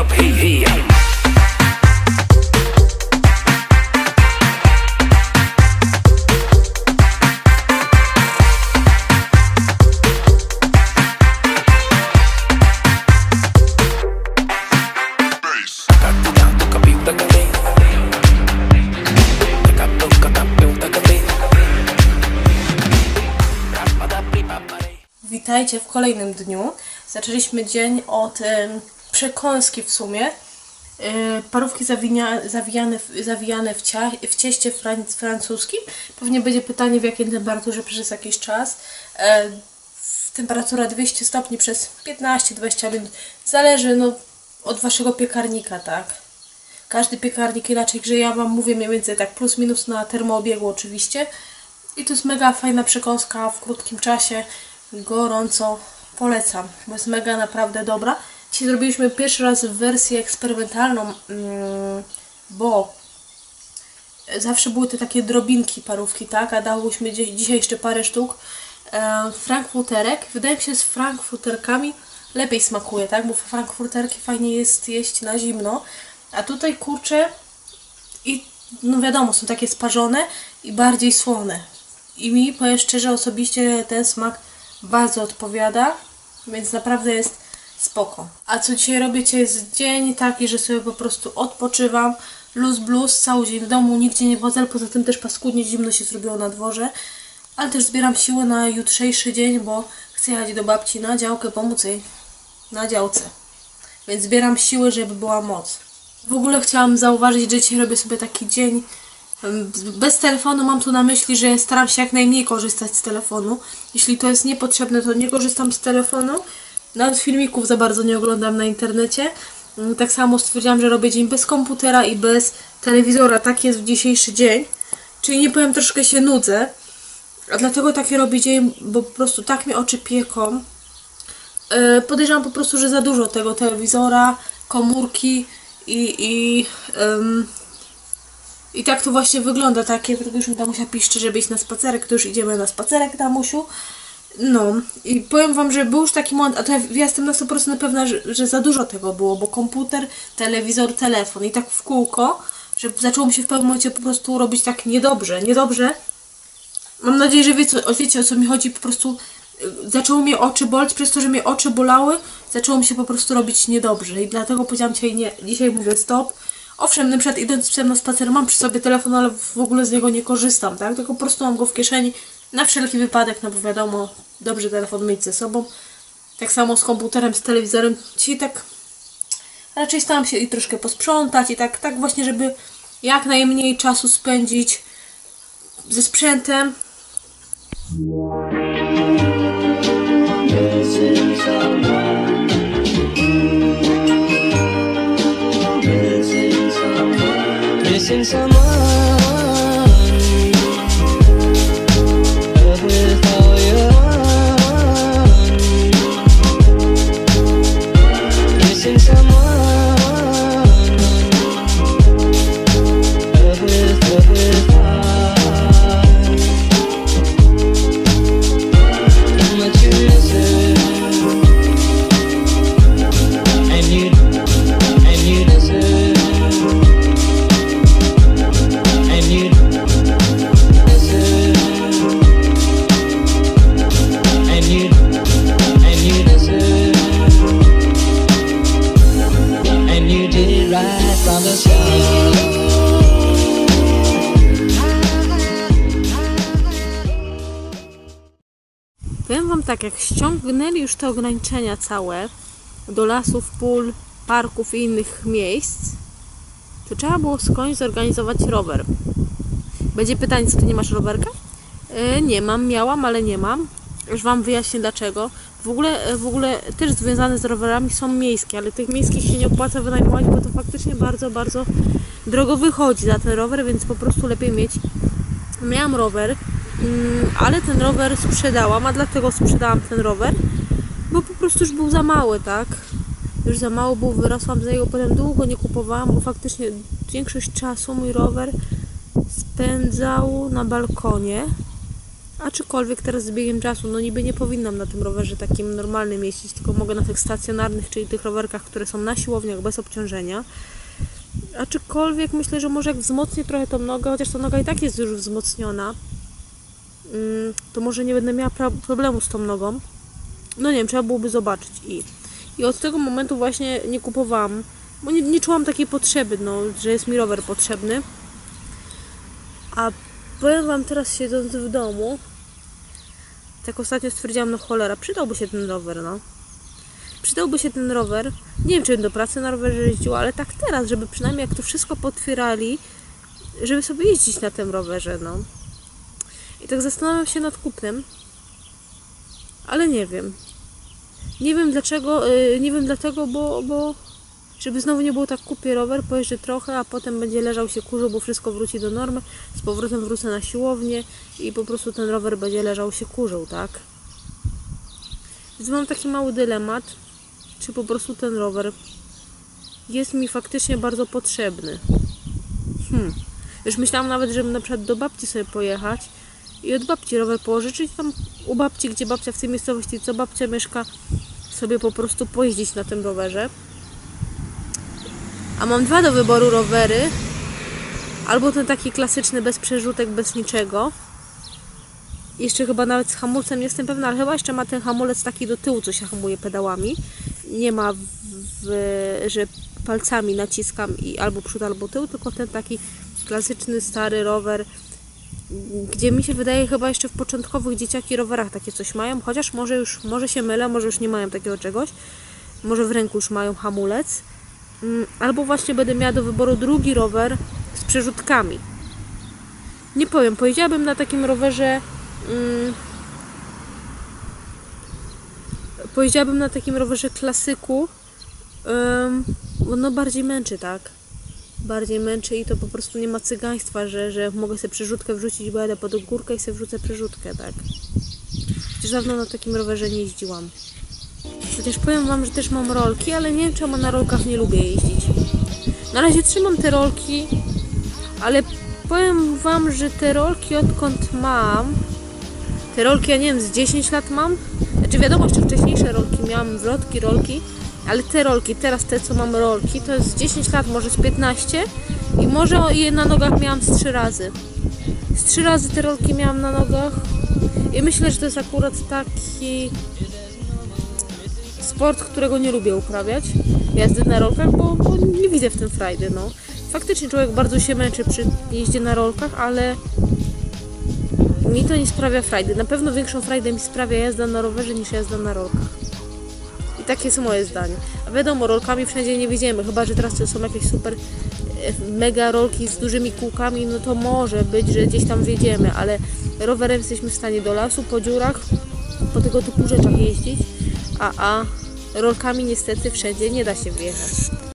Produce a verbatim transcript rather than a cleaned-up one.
up, hey, hey. Witajcie w kolejnym dniu. Zaczęliśmy dzień od y, przekąski w sumie. Y, parówki zawinia, zawijane, w, zawijane w, cia, w cieście fran, francuskim. Pewnie będzie pytanie, w jakiej temperaturze przez jakiś czas. Y, temperatura dwieście stopni przez piętnaście do dwudziestu minut. Zależy no, od waszego piekarnika, tak? Każdy piekarnik inaczej grzeje. Ja wam mówię mniej więcej tak plus minus na termoobiegu oczywiście. I to jest mega fajna przekąska w krótkim czasie. Gorąco polecam, bo jest mega naprawdę dobra. Dzisiaj zrobiliśmy pierwszy raz wersję eksperymentalną, bo zawsze były te takie drobinki parówki, tak? A dałyśmy dzisiaj jeszcze parę sztuk frankfurterek. Wydaje mi się, że z frankfurterkami lepiej smakuje, tak? Bo frankfurterki fajnie jest jeść na zimno, a tutaj kurczę i no wiadomo, są takie sparzone i bardziej słone. I mi, powiem szczerze, osobiście ten smak bardzo odpowiada, więc naprawdę jest spoko. A co dzisiaj robię? Dzisiaj jest dzień taki, że sobie po prostu odpoczywam, luz blues, cały dzień w domu, nigdzie nie wodzę, poza tym też paskudnie zimno się zrobiło na dworze, ale też zbieram siły na jutrzejszy dzień, bo chcę jechać do babci na działkę, pomóc jej na działce, więc zbieram siły, żeby była moc. W ogóle chciałam zauważyć, że dzisiaj robię sobie taki dzień bez telefonu. Mam tu na myśli, że staram się jak najmniej korzystać z telefonu. Jeśli to jest niepotrzebne, to nie korzystam z telefonu. Nawet filmików za bardzo nie oglądam na internecie. Tak samo stwierdziłam, że robię dzień bez komputera i bez telewizora. Tak jest w dzisiejszy dzień. Czyli nie powiem, troszkę się nudzę. A dlatego taki robię dzień, bo po prostu tak mnie oczy pieką. Yy, podejrzewam po prostu, że za dużo tego telewizora, komórki i... i yy, I tak to właśnie wygląda, takie, tylko już mi Damusia piszczy, żeby iść na spacerek, to już idziemy na spacerek, Damusiu. No, i powiem wam, że był już taki moment, a to ja, ja jestem na sto procent pewna, że, że za dużo tego było, bo komputer, telewizor, telefon i tak w kółko, że zaczęło mi się w pewnym momencie po prostu robić tak niedobrze, niedobrze. Mam nadzieję, że wiecie, wiecie o co mi chodzi, po prostu zaczęło mnie oczy boleć, przez to, że mnie oczy bolały, zaczęło mi się po prostu robić niedobrze i dlatego powiedziałam dzisiaj nie, dzisiaj mówię stop. Owszem, na przykład idąc na spacer mam przy sobie telefon, ale w ogóle z niego nie korzystam, tak? Tylko po prostu mam go w kieszeni na wszelki wypadek, no bo wiadomo, dobrze telefon mieć ze sobą. Tak samo z komputerem, z telewizorem. Dzisiaj tak raczej staram się i troszkę posprzątać i tak, tak właśnie, żeby jak najmniej czasu spędzić ze sprzętem. Missing someone, love with all your heart. Missing someone, love with, love with heart. How much you miss it, and you, and you deserve. Powiem wam tak, jak ściągnęli już te ograniczenia całe do lasów, pól, parków i innych miejsc, to trzeba było skądś zorganizować rower. Będzie pytanie, co ty nie masz rowerka? Yy, nie mam, miałam, ale nie mam. Już wam wyjaśnię dlaczego. W ogóle, w ogóle też związane z rowerami są miejskie, ale tych miejskich się nie opłaca wynajmować, bo to faktycznie bardzo, bardzo drogo wychodzi za ten rower, więc po prostu lepiej mieć. Miałam rower, ale ten rower sprzedałam, a dlatego sprzedałam ten rower, bo po prostu już był za mały, tak? Już za mało był, wyrosłam z niego, potem długo nie kupowałam, bo faktycznie większość czasu mój rower spędzał na balkonie. Aczkolwiek teraz z biegiem czasu, no niby nie powinnam na tym rowerze takim normalnym jeździć, tylko mogę na tych stacjonarnych, czyli tych rowerkach, które są na siłowniach bez obciążenia. Aczkolwiek myślę, że może jak wzmocnię trochę tą nogę, chociaż ta noga i tak jest już wzmocniona, to może nie będę miała problemu z tą nogą. No nie wiem, trzeba byłoby zobaczyć. I, i od tego momentu właśnie nie kupowałam, bo nie, nie czułam takiej potrzeby, no, że jest mi rower potrzebny. A powiem wam teraz, siedząc w domu, tak ostatnio stwierdziłam, no cholera, przydałby się ten rower, no. Przydałby się ten rower. Nie wiem, czy bym do pracy na rowerze jeździła, ale tak teraz, żeby przynajmniej jak to wszystko potwierali, żeby sobie jeździć na tym rowerze, no. I tak zastanawiam się nad kupnem, ale nie wiem. Nie wiem dlaczego, yy, nie wiem dlatego, bo, bo żeby znowu nie było tak, kupię rower, pojeżdżę trochę, a potem będzie leżał się kurzył, bo wszystko wróci do normy, z powrotem wrócę na siłownię i po prostu ten rower będzie leżał się kurzył, tak? Więc mam taki mały dylemat, czy po prostu ten rower jest mi faktycznie bardzo potrzebny. Hmm. Już myślałam nawet, żeby na przykład do babci sobie pojechać i od babci rower pożyczyć, tam u babci, gdzie babcia w tej miejscowości, co babcia mieszka, sobie po prostu pojeździć na tym rowerze. A mam dwa do wyboru rowery. Albo ten taki klasyczny, bez przerzutek, bez niczego. Jeszcze chyba nawet z hamulcem, nie jestem pewna, ale chyba jeszcze ma ten hamulec taki do tyłu, co się hamuje pedałami. Nie ma, w, w, że palcami naciskam i albo przód, albo tył, tylko ten taki klasyczny, stary rower, gdzie mi się wydaje, chyba jeszcze w początkowych dzieciaki rowerach takie coś mają, chociaż może już, może się mylę, może już nie mają takiego czegoś, może w ręku już mają hamulec, albo właśnie będę miała do wyboru drugi rower z przerzutkami. Nie powiem, pojeździłabym na takim rowerze, hmm, pojeździłabym na takim rowerze klasyku, um, no bardziej męczy, tak? Bardziej męczy i to po prostu nie ma cygaństwa, że, że mogę sobie przerzutkę wrzucić, bo jadę pod górkę i sobie wrzucę przerzutkę, tak? Chociaż dawno na takim rowerze nie jeździłam. Chociaż powiem wam, że też mam rolki, ale nie wiem, czemu na rolkach nie lubię jeździć. Na razie trzymam te rolki, ale powiem wam, że te rolki odkąd mam, te rolki, ja nie wiem, z dziesięć lat mam. Znaczy wiadomo, jeszcze wcześniejsze rolki miałam, wrotki, rolki, ale te rolki, teraz te co mam rolki, to jest z dziesięć lat, może z piętnaście i może je na nogach miałam z trzy razy. Z trzy razy te rolki miałam na nogach i myślę, że to jest akurat taki sport, którego nie lubię uprawiać, jazdy na rolkach, bo, bo nie widzę w tym frajdy, no. Faktycznie człowiek bardzo się męczy przy jeździe na rolkach, ale mi to nie sprawia frajdy. Na pewno większą frajdę mi sprawia jazda na rowerze niż jazda na rolkach. I takie jest moje zdanie. A wiadomo, rolkami wszędzie nie wiedziemy, chyba że teraz to są jakieś super mega rolki z dużymi kółkami, no to może być, że gdzieś tam wjedziemy, ale rowerem jesteśmy w stanie do lasu, po dziurach, po tego typu rzeczach jeździć, a, a rolkami niestety wszędzie nie da się wjechać.